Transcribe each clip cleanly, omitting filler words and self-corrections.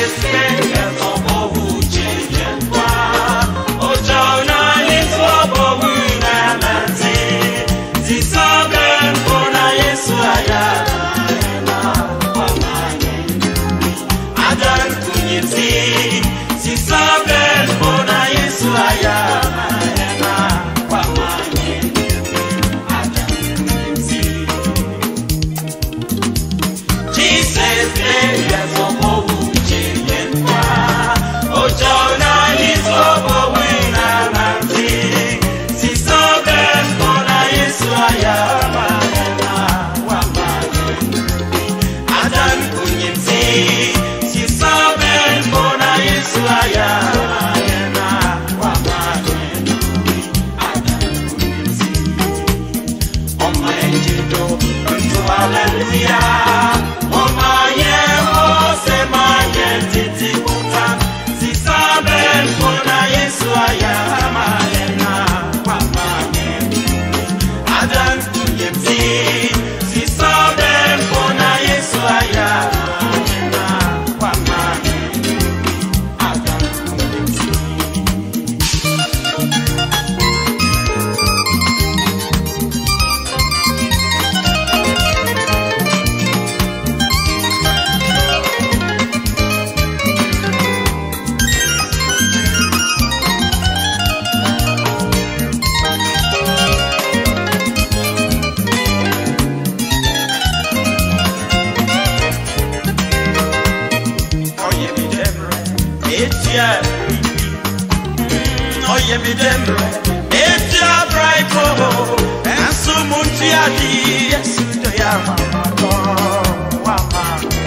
Oye mi demre, etia braiko, ensu munti adi, yesu to ya mama, mama.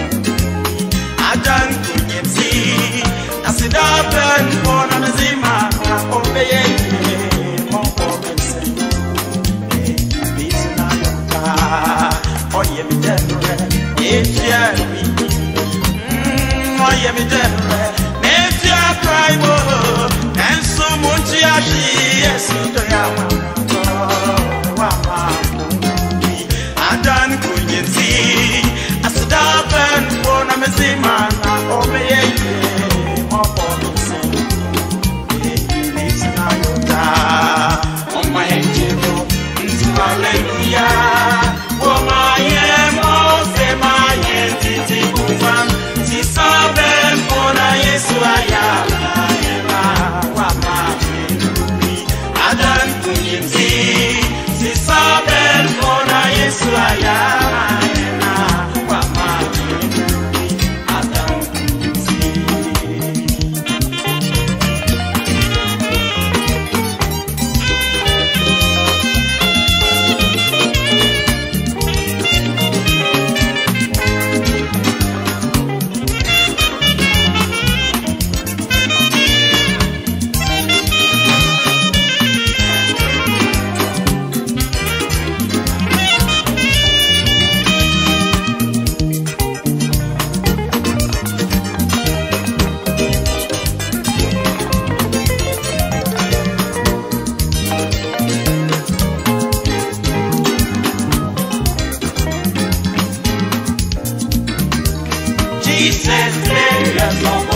Adan kunyeti, asida ben bona mzima, obeye moko bense. Bisna yota, oye mi demre, etia mi, oye mi demre, etia braiko. Munti ashi yesu to ya mama adan kunyeti asdaben bona mezima na obeye mopo se bisna yota on my angel hallelujah oh my mo se my titi kuvan si saben bona yesu aya Jesus,